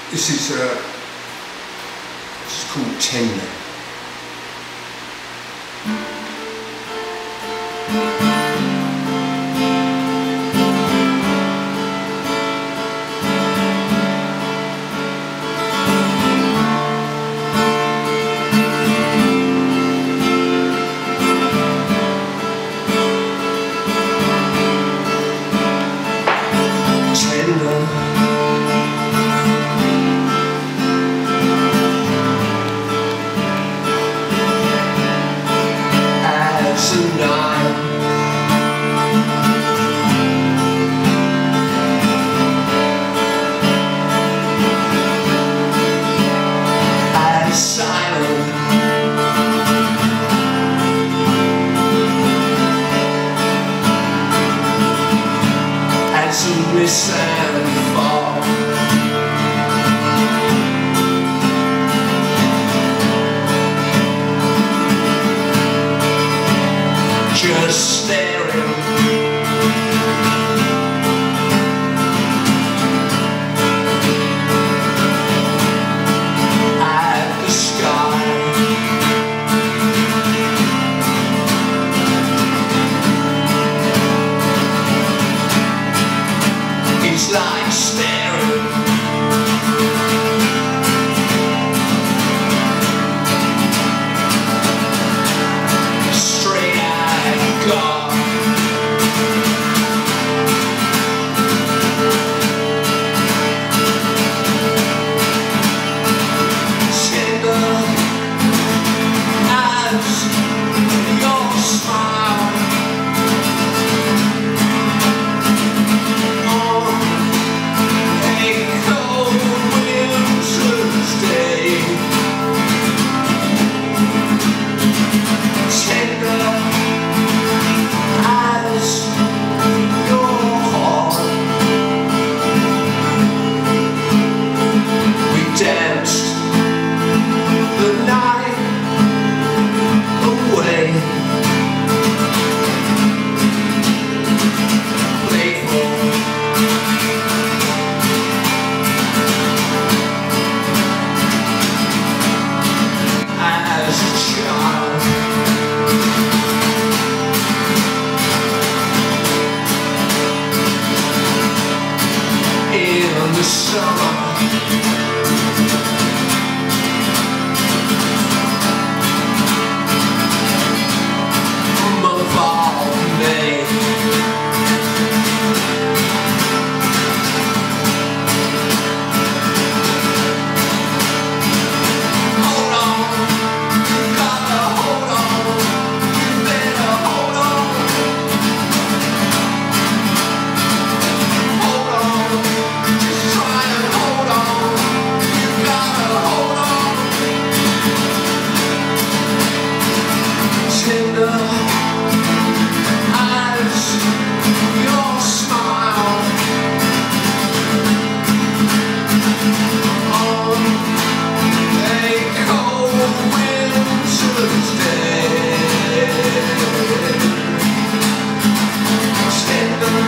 This is called Tender. Miss and fall. Just staring at the sky. It's like staring straight at God. Tender as your smile. In the summer, month of May, hold on, gotta hold on, you better hold on, hold on. Try and hold on, you gotta hold on. Tender as your smile on a cold winter's day. Tender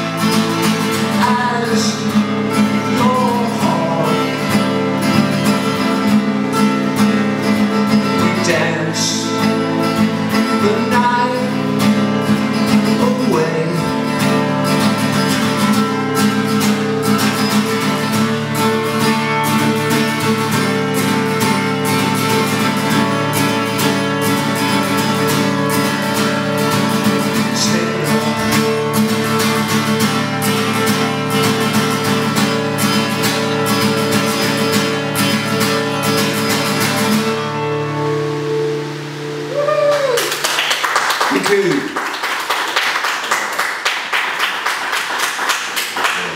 as your heart. We dance the night away. Thank you.